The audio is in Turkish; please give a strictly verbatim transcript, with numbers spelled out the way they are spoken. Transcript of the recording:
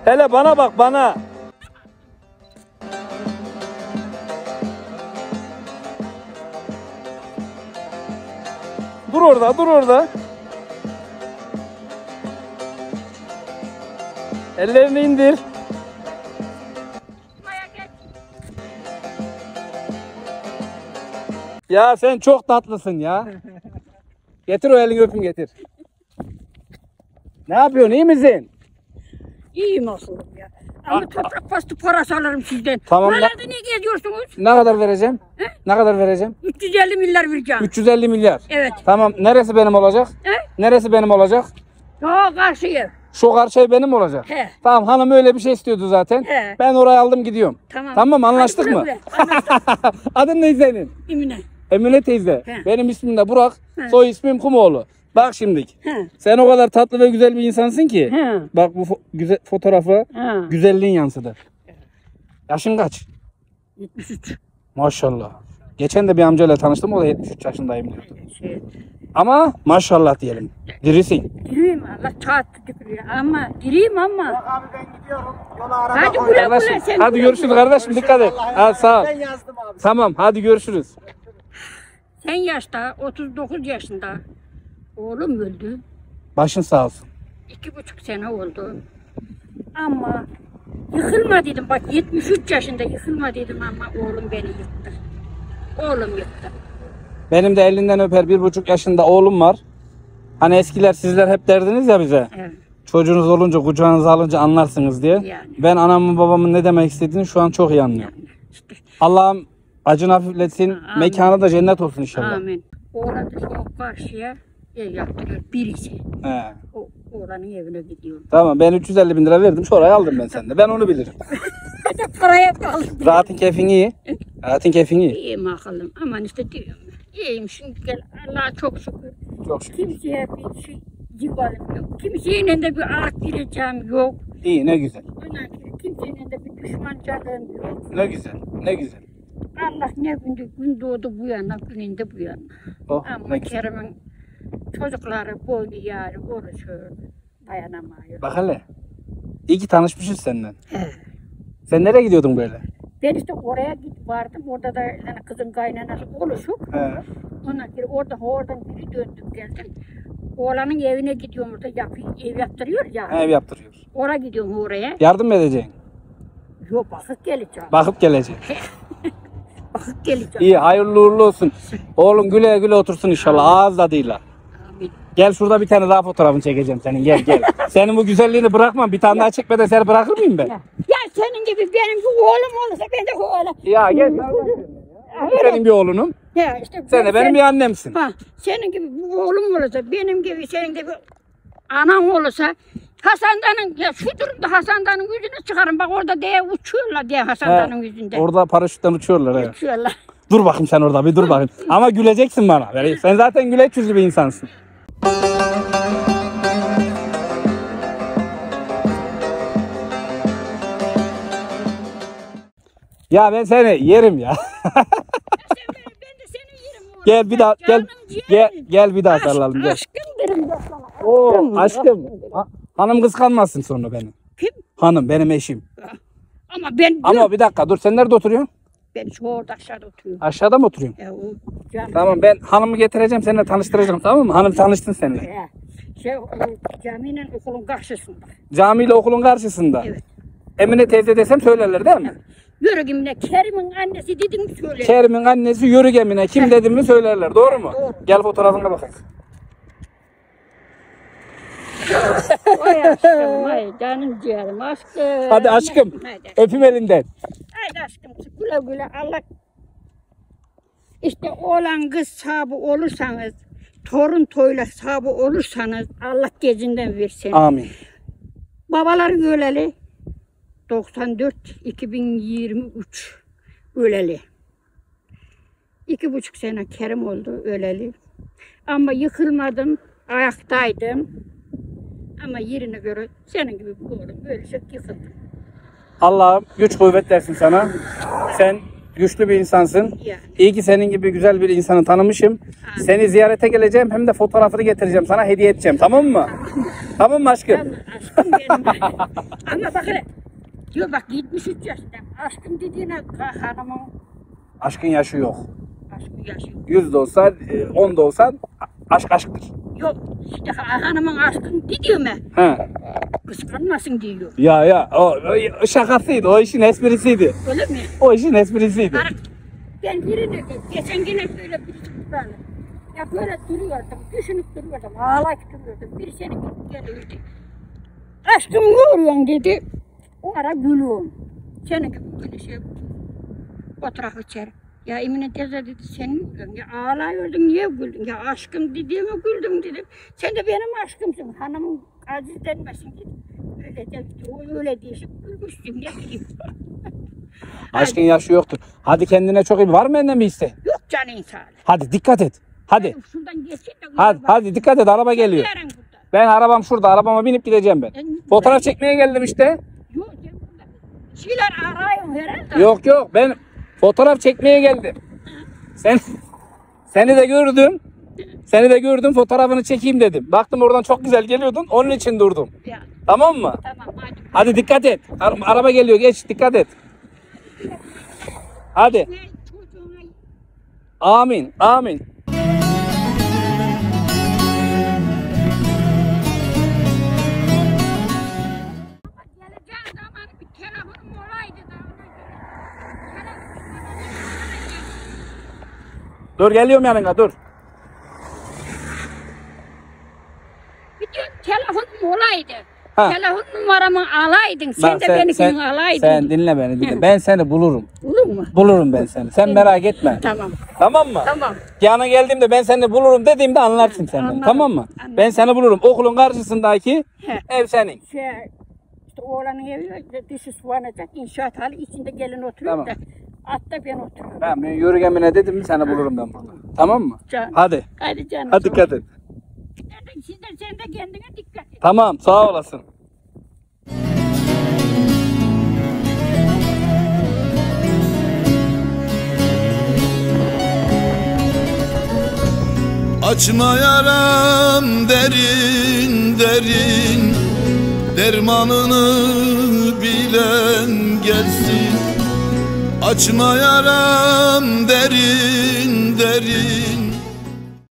Hele bana bak bana. Dur orada, dur orada. Ellerini indir. Ya sen çok tatlısın ya. Getir o elini öpüm getir. Ne yapıyorsun, iyi misin? İyiyim aslında ya. Ama toprak bastı parası alırım sizden. Tamam. Buralarda ne geziyorsunuz? Ne kadar vereceğim? He? Ne kadar vereceğim? üç yüz elli milyar vereceğim. üç yüz elli milyar. Evet. Tamam, neresi benim olacak? He? Neresi benim olacak? Ya karşıya. Şu karşı ev benim olacak. He. Tamam, hanım öyle bir şey istiyordu zaten. He. Ben orayı aldım gidiyorum. Tamam. Tamam, anlaştık Hadi mı? güle güle. Anlaştık. Adın ne senin? Emine. Emine teyze. He. Benim ismim de Burak. He. Soy ismim Kumoğlu. Bak şimdi. He. Sen o kadar tatlı ve güzel bir insansın ki. He. Bak bu fo- güzel fotoğrafa He. güzelliğin yansıdı. Yaşın kaç? yetmiş üç. Maşallah. Geçen de bir amcayla tanıştım, o da yetmiş üç yaşındayım diyordu. Şey, Ama maşallah diyelim. Dirisin. gireyim Allah çağırttı tükürüyor ama gireyim ama. Abi ben gidiyorum. Yola araba Hadi koy. güle Kardeşim, güle sen. hadi güle görüşürüz güle. kardeşim, dikkat et. Hadi sağ ol. Ben yazdım abi. Tamam, hadi görüşürüz. Sen yaşta otuz dokuz yaşında oğlum öldü. Başın sağ olsun. İki buçuk sene oldu. Ama yıkılma dedim. Bak yetmiş üç yaşında yıkılma dedim ama oğlum beni yıktı. Oğlum yıktı. Benim de elinden öper bir buçuk yaşında oğlum var. Hani eskiler sizler hep derdiniz ya bize. Evet. Çocuğunuz olunca, kucağınıza alınca anlarsınız diye. Yani. Ben anamın babamın ne demek istediğini şu an çok iyi anlıyorum. İşte, Allah'ım acını hafifletsin, Amin. mekanı da cennet olsun inşallah. amin. Oğlan da o karşıya ev yaptırıyor. Birisi. He. O oğlanın evine gidiyor. Tamam, ben üç yüz elli bin lira verdim, şurayı aldım ben sende. Ben onu bilirim. Hadi paraya kaldı. Rahatın keyfin iyi. Rahatın keyfin iyi. İyiyim akıllım. Aman işte diyorum. İyiyim şimdi gel. Allah'a çok şükür. Çok şükür. Kimseye bir şey civarım yok. Kimseyle de bir arak gireceğim yok. İyi, ne güzel. Ondan sonra kimseyle de bir düşmancalığım yok. Ne güzel, ne güzel. Allah ne gündü gün doğdu bu yana, gününde bu yana. Oh, Ama ne güzel. Kerim'in çocukları boynu yarı oruçuyor. Dayanamıyor. Bak hele. İyi ki tanışmışız senden. He. Sen nereye gidiyordun böyle? Ben işte oraya git vardım. Orada da yani kızın kaynanası oluşuk. He. Ondan sonra orada oradan biri döndüm geldim. Oğlanın evine gidiyorum orada yapı, ev yaptırıyor ya. Ev yaptırıyor. Oraya gidiyorum oraya. Yardım mı edeceksin? Yok bakıp geleceğim. Bakıp geleceksin. Bakıp geleceğim. İyi, hayırlı uğurlu olsun. Oğlum güle güle otursun inşallah, ağız tadıyla. Amin. Gel şurada bir tane daha fotoğrafını çekeceğim senin, gel gel. Senin bu güzelliğini bırakmam, bir tane daha çekmeden seni bırakır mıyım ben? Ya, ya senin gibi benim bir oğlum olursa ben de oğlum. Ya gel. Senin bir oğlunum, Ya işte sen de benim bir annemsin. Ha, senin gibi bir oğlum olursa, benim gibi senin de bir anan olursa Hasan Dağ'ın, ya şu durumda Hasan Dağ'ın yüzünü çıkarın. Bak orada diye uçuyorlar diye Hasan He, Dağ'ın yüzünde. Orada paraşütten uçuyorlar. He. Uçuyorlar. Dur bakayım sen orada, bir dur bakayım. Ama güleceksin bana. Yani sen zaten güleç yüzlü bir insansın. Ya ben seni yerim ya. Ben de seni yerim oğlum. Gel bir daha gel Canım gel ciğerim. gel bir daha Aşk- sarılalım gel. Aşkım derim ben sana. Oo aşkım. Ha- hanım kıskanmasın sonra beni. Kim? Hanım benim eşim. Ama ben Ama bir dakika dur, sen nerede oturuyorsun? ben şu orada aşağıda oturuyorum. Aşağıda mı oturuyorsun? Ya, o, canım. Tamam, ben hanımı getireceğim, seninle tanıştıracağım, tamam mı? Hanım tanıştın seninle. Ya, şey, o caminin okulun karşısında. Camiyle okulun karşısında. Evet. Emine teyze desem söylerler değil mi? Yürü gimine Kerim'in annesi dedin mi söyle. Kerim'in annesi Yörük Emine. Kim dedim mi söylerler. Doğru mu? Doğru. Gel fotoğrafına bakalım. Vay aşkım, vay canım ciğerim aşkım. Hadi aşkım. Hadi, Öpüm elinden. hadi aşkım güle güle Allah. İşte oğlan kız sahibi olursanız, torun toyla sahibi olursanız Allah gezinden versin. Amin. Babaları öleli doksan dört iki bin yirmi üç öleli. İki buçuk sene Kerim oldu öleli. Ama yıkılmadım, ayaktaydım. Ama yerine göre senin gibi bir oğlum böyle çok yıkıldım. Allah'ım güç kuvvet versin sana. Sen güçlü bir insansın. Ya. İyi ki senin gibi güzel bir insanı tanımışım. Seni ziyarete geleceğim hem de fotoğrafını getireceğim. Sana hediye edeceğim. Tamam mı? Tamam mı aşkım? Tamam, aşkım benim. Ama bak hele. Diyor bak yetmiş üç yaşındayım. Aşkım dediğine hanımın Aşkın yaşı yok. aşkı yaşıyor. yüz de olsa, on da olsa aşk aşktır. Yok işte hanımın aşkın diyor mu? He. Kıskanmasın diyor. Ya ya o, o şakasıydı. O işin esprisiydi. Öyle mi? O işin esprisiydi. Ara- Ben birini geçen gün böyle bir böyle ya böyle duruyordum, düşünüp duruyordum, ağlayıp duruyordum. Bir seni geliyordu. Aşkım ne oluyorsun dedi. O ara gülüyorum. Senin gibi böyle şey fotoğraf içeri. Ya Emine teyze dedi sen mi gülüyorsun? Ya ağlıyordun niye güldün? Ya aşkım dediğime güldüm dedim. Sen de benim aşkımsın. Hanımın aziz denmesin dedim. Öyle de o öyle değişik gülmüştüm ne bileyim. Aşkın yaşı yoktur. Hadi kendine çok iyi. Var mı benden bir iste? Yok canın sağ ol. Hadi dikkat et. Hadi. Şuradan geçsin de Hadi hadi dikkat et. Araba geliyor. Yarın burada. Ben arabam şurada. Arabama binip gideceğim ben. Ben- Fotoğraf çekmeye geldim işte. Yok sen burada bir şeyler arıyorum herhalde. Yok yok ben fotoğraf çekmeye geldim. Sen seni de gördüm. Seni de gördüm fotoğrafını çekeyim dedim. Baktım oradan çok güzel geliyordun. Onun için durdum. Ya, Tamam mı? tamam hadi. Hadi dikkat et. Ar- Araba geliyor geç dikkat et. Hadi. Ne çocuğuna Amin. Amin. geleceğin zaman bir telefonum olaydı da ona göre. Dur geliyorum yanına dur. Bir gün telefonum olaydı. Ha. Telefon numaramı alaydın. Sen Bak, de benimkini alaydın. Sen dinle beni dinle. Ben seni bulurum. Olur mu? Bulurum ben seni. Sen merak etme. Tamam. Tamam mı? Tamam. Yana geldiğimde ben seni bulurum dediğimde anlarsın sen beni. Anladım, Tamam mı? anladım. Ben seni bulurum. Okulun karşısındaki He. ev senin. Şey, işte oğlanın evi dışı sulanacak. İnşaat hali içinde gelin oturuyor Tamam. da. Altta ben oturuyorum. Ben bir yürügemine dedim mi seni bulurum ben burada. Tamam mı? Can. Hadi. Hadi canım. Hadi dikkat et. Sen de, sen de kendine dikkat et. Tamam sağ olasın. Açma yaram derin derin, dermanını bilen gelsin. Açma yaram derin derin,